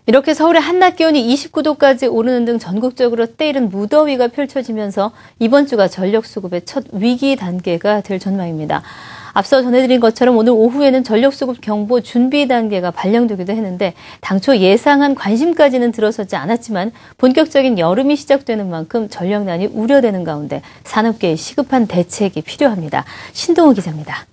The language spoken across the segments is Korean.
이렇게 서울의 한낮 기온이 29도까지 오르는 등 전국적으로 때이른 무더위가 펼쳐지면서 이번 주가 전력수급의 첫 위기 단계가 될 전망입니다. 앞서 전해드린 것처럼 오늘 오후에는 전력수급 경보 준비 단계가 발령되기도 했는데 당초 예상한 관심까지는 들어서지 않았지만 본격적인 여름이 시작되는 만큼 전력난이 우려되는 가운데 산업계의 시급한 대책이 필요합니다. 신동우 기자입니다.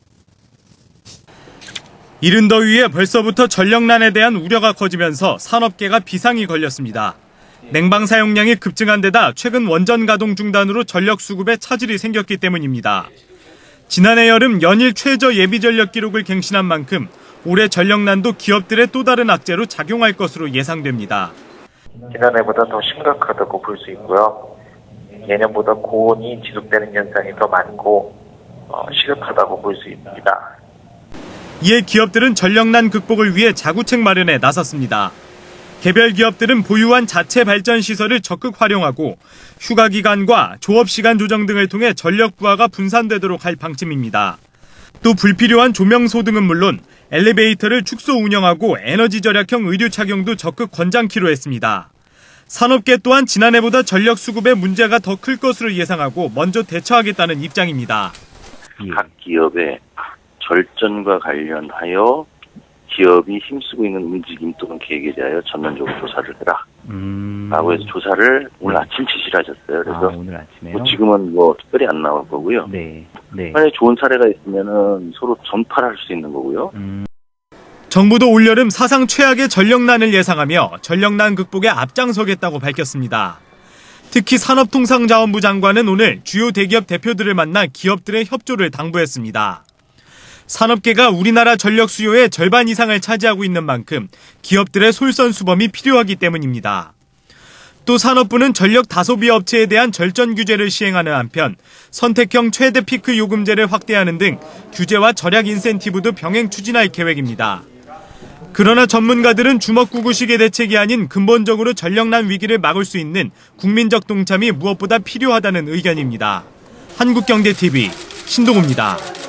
이른 더위에 벌써부터 전력난에 대한 우려가 커지면서 산업계가 비상이 걸렸습니다. 냉방 사용량이 급증한 데다 최근 원전 가동 중단으로 전력 수급에 차질이 생겼기 때문입니다. 지난해 여름 연일 최저 예비 전력 기록을 갱신한 만큼 올해 전력난도 기업들의 또 다른 악재로 작용할 것으로 예상됩니다. 지난해보다 더 심각하다고 볼 수 있고요. 예년보다 고온이 지속되는 현상이 더 많고 시급하다고 볼 수 있습니다. 이에 기업들은 전력난 극복을 위해 자구책 마련에 나섰습니다. 개별 기업들은 보유한 자체 발전 시설을 적극 활용하고 휴가 기간과 조업 시간 조정 등을 통해 전력 부하가 분산되도록 할 방침입니다. 또 불필요한 조명 소등은 물론 엘리베이터를 축소 운영하고 에너지 절약형 의류 착용도 적극 권장키로 했습니다. 산업계 또한 지난해보다 전력 수급에 문제가 더 클 것으로 예상하고 먼저 대처하겠다는 입장입니다. 각 기업의 절전과 관련하여 기업이 힘쓰고 있는 움직임 또는 계획에 대하여 전면적으로 조사를 해라. 라고 해서 조사를 오늘 아침 지시를 하셨어요. 그래서 오늘 아침에요? 지금은 특별히 안 나올 거고요. 네. 만약에 좋은 사례가 있으면은 서로 전파를 할 수 있는 거고요. 정부도 올여름 사상 최악의 전력난을 예상하며 전력난 극복에 앞장서겠다고 밝혔습니다. 특히 산업통상자원부 장관은 오늘 주요 대기업 대표들을 만나 기업들의 협조를 당부했습니다. 산업계가 우리나라 전력 수요의 절반 이상을 차지하고 있는 만큼 기업들의 솔선수범이 필요하기 때문입니다. 또 산업부는 전력 다소비 업체에 대한 절전 규제를 시행하는 한편 선택형 최대 피크 요금제를 확대하는 등 규제와 절약 인센티브도 병행 추진할 계획입니다. 그러나 전문가들은 주먹구구식의 대책이 아닌 근본적으로 전력난 위기를 막을 수 있는 국민적 동참이 무엇보다 필요하다는 의견입니다. 한국경제TV 신동우입니다.